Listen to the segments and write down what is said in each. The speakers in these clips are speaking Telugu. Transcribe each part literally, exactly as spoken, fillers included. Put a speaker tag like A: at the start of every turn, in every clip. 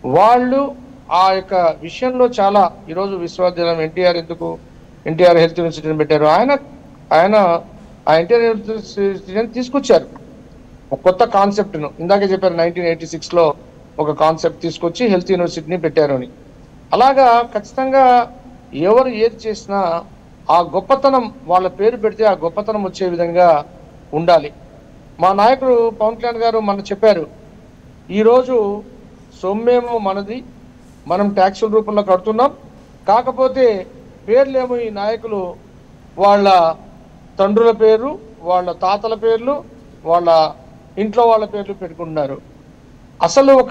A: వాళ్ళు ఆ యొక్క విషయంలో చాలా ఈరోజు విశ్వవిద్యాలయం ఎన్టీఆర్ ఎందుకు ఎన్టీఆర్ హెల్త్ యూనివర్సిటీని పెట్టారు. ఆయన ఆయన ఆ ఎన్టీఆర్ హెల్త్ యూనివర్సిటీని తీసుకొచ్చారు. ఒక కొత్త కాన్సెప్ట్ను ఇందాకే చెప్పారు, నైన్టీన్ ఎయిటీ సిక్స్లో ఒక కాన్సెప్ట్ తీసుకొచ్చి హెల్త్ యూనివర్సిటీని పెట్టారు అని. అలాగా ఖచ్చితంగా ఎవరు ఏది చేసినా ఆ గొప్పతనం వాళ్ళ పేరు పెడితే ఆ గొప్పతనం వచ్చే విధంగా ఉండాలి. మా నాయకుడు పవన్ కళ్యాణ్ గారు మన చెప్పారు, ఈరోజు సొమ్మేమో మనది, మనం ట్యాక్సుల రూపంలో కడుతున్నాం, కాకపోతే పేర్లేమో ఈ నాయకులు వాళ్ళ తండ్రుల పేరు, వాళ్ళ తాతల పేర్లు, వాళ్ళ ఇంట్లో వాళ్ళ పేర్లు పెట్టుకుంటున్నారు. అసలు ఒక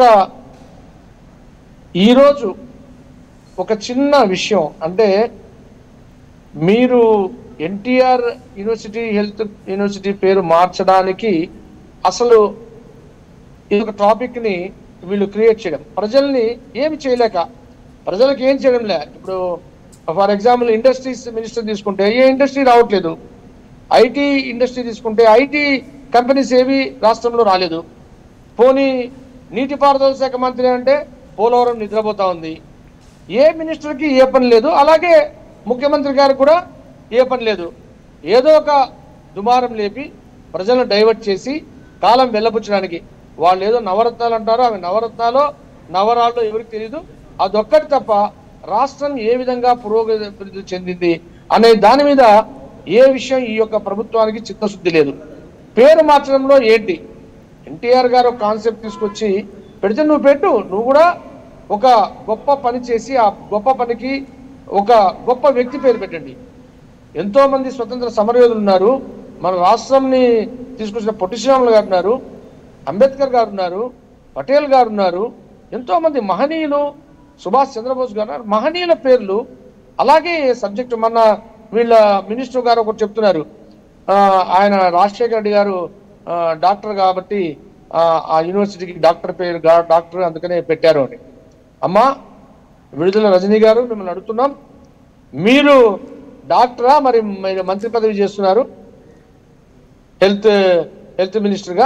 A: ఈరోజు ఒక చిన్న విషయం అంటే, మీరు ఎన్టీఆర్ యూనివర్సిటీ హెల్త్ యూనివర్సిటీ పేరు మార్చడానికి అసలు ఇది ఒక టాపిక్ని వీళ్ళు క్రియేట్ చేయడం, ప్రజల్ని ఏమి చేయలేక ప్రజలకు ఏం చేయడం లే. ఇప్పుడు ఫర్ ఎగ్జాంపుల్ ఇండస్ట్రీస్ మినిస్టర్ తీసుకుంటే ఏ ఇండస్ట్రీ రావట్లేదు, ఐటీ ఇండస్ట్రీ తీసుకుంటే ఐటీ కంపెనీస్ ఏవి రాష్ట్రంలో రాలేదు. పోనీ నీటిపారుదల శాఖ మంత్రి అంటే పోలవరం నిద్రపోతా ఉంది. ఏ మినిస్టర్కి ఏ పని లేదు, అలాగే ముఖ్యమంత్రి గారు కూడా ఏ పని లేదు. ఏదో ఒక దుమారం లేపి ప్రజలను డైవర్ట్ చేసి కాలం వెళ్ళబుచ్చడానికి వాళ్ళు ఏదో నవరత్నాలు అంటారో, అవి నవరత్నాలు నవరాళ్ళు ఎవరికి తెలియదు. అదొక్కటి తప్ప రాష్ట్రం ఏ విధంగా పురోగతి చెందింది అనే దాని మీద ఏ విషయం ఈ యొక్క ప్రభుత్వానికి చిత్తశుద్ధి లేదు. పేరు మార్చడంలో ఏంటి, ఎన్టీఆర్ గారు ఒక కాన్సెప్ట్ తీసుకొచ్చి పెడితే నువ్వు పెట్టు, నువ్వు కూడా ఒక గొప్ప పని చేసి ఆ గొప్ప పనికి ఒక గొప్ప వ్యక్తి పేరు పెట్టండి. ఎంతో మంది స్వతంత్ర సమరయోధులు ఉన్నారు, మన రాష్ట్రంని తీసుకొచ్చిన పొట్టి శ్రీరాములు గారు ఉన్నారు, అంబేద్కర్ గారు ఉన్నారు, పటేల్ గారు ఉన్నారు, ఎంతో మంది మహనీయులు, సుభాష్ చంద్రబోస్ గారు ఉన్నారు, మహనీయుల పేర్లు. అలాగే సబ్జెక్టు మన వీళ్ళ మినిస్టర్ గారు ఒకటి చెప్తున్నారు, ఆయన రాజశేఖర రెడ్డి గారు డాక్టర్ కాబట్టి ఆ యూనివర్సిటీకి డాక్టర్ పేరు డాక్టర్ అందుకనే పెట్టారు అని. అమ్మా విడుదల రజనీ గారు మిమ్మల్ని అడుగుతున్నాం, మీరు డాక్టరా మరి మీరు మంత్రి పదవి చేస్తున్నారు హెల్త్ హెల్త్ మినిస్టర్గా?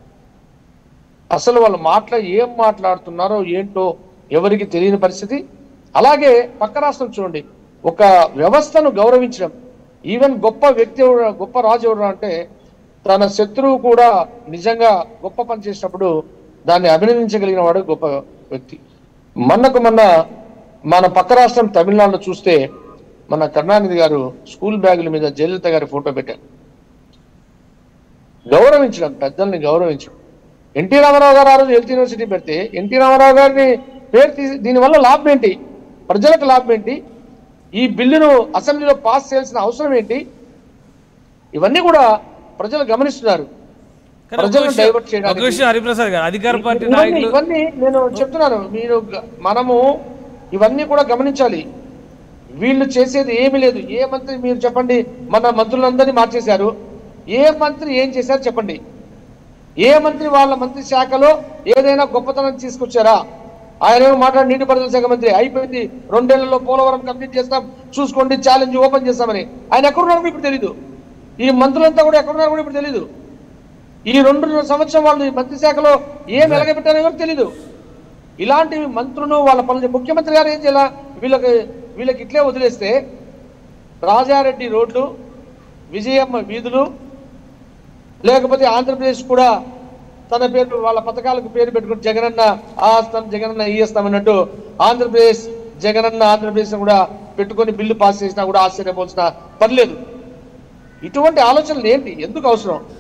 A: అసలు వాళ్ళు మాట్లా ఏం మాట్లాడుతున్నారో ఏంటో ఎవరికి తెలియని పరిస్థితి. అలాగే పక్క రాష్ట్రం చూడండి, ఒక వ్యవస్థను గౌరవించడం, ఈవెన్ గొప్ప వ్యక్తి ఎవరు, గొప్ప రాజు ఎవరు అంటే తన శత్రువు కూడా నిజంగా గొప్ప పని చేసినప్పుడు దాన్ని అభినందించగలిగిన వాడు గొప్ప వ్యక్తి. మొన్నకు మొన్న మన పక్క రాష్ట్రం తమిళనాడులో చూస్తే మన కరుణానిధి గారు స్కూల్ బ్యాగుల మీద జయలలిత గారి ఫోటో పెట్టారు. గౌరవించడం, పెద్దల్ని గౌరవించడం. ఎన్టీ రామారావు గారు ఆ రోజు హెల్త్ యూనివర్సిటీ పెడితే ఎన్టీ రామారావు గారిని పేరు తీసి దీనివల్ల లాభం ఏంటి, ప్రజలకు లాభం ఏంటి, ఈ బిల్లును అసెంబ్లీలో పాస్ చేయాల్సిన అవసరం ఏంటి, ఇవన్నీ కూడా ప్రజలు గమనిస్తున్నారు. ప్రజలను డైవర్ట్ చేయడానికి
B: హరిప్రసాద్ గారు అధికార పార్టీ
A: ఇవన్నీ నేను చెప్తున్నాను, మీరు మనము ఇవన్నీ కూడా గమనించాలి. వీళ్ళు చేసేది ఏమీ లేదు. ఏ మంత్రి మీరు చెప్పండి, మన మంత్రులందరినీ మార్చేశారు, ఏ మంత్రి ఏం చేశారు చెప్పండి? ఏ మంత్రి వాళ్ళ మంత్రి శాఖలో ఏదైనా గొప్పతనం తీసుకొచ్చారా? ఆయన ఏమో మాట్లాడి నీటిపారుదల శాఖ మంత్రి అయిపోయింది, రెండేళ్లలో పోలవరం కంప్లీట్ చేస్తాం చూసుకోండి, ఛాలెంజ్ ఓపెన్ చేస్తామని. ఆయన ఎక్కడున్నారు కూడా ఇప్పుడు తెలీదు. ఈ మంత్రులంతా కూడా ఎక్కడున్నారు కూడా ఇప్పుడు తెలీదు. ఈ రెండు సంవత్సరం వాళ్ళు మంత్రి శాఖలో ఏం ఎలగబెట్టారో ఎవరికి తెలీదు. ఇలాంటి మంత్రులు వాళ్ళ పనులు ముఖ్యమంత్రి గారు ఏం చేయాల, వీళ్ళకి వీళ్ళకి ఇట్లే వదిలేస్తే రాజారెడ్డి రోడ్లు, విజయమ్మ వీధులు, లేకపోతే ఆంధ్రప్రదేశ్ కూడా తన పేరు వాళ్ళ పథకాలకు పేరు పెట్టుకుని జగనన్న ఆ ఇస్తాం జగనన్న ఈ ఇస్తాం అన్నట్టు ఆంధ్రప్రదేశ్ జగనన్న ఆంధ్రప్రదేశ్ కూడా పెట్టుకొని బిల్లు పాస్ చేసినా కూడా ఆశ్చర్యపోవాల్సిన పర్లేదు. ఇటువంటి ఆలోచనలు ఏంటి, ఎందుకు అవసరం?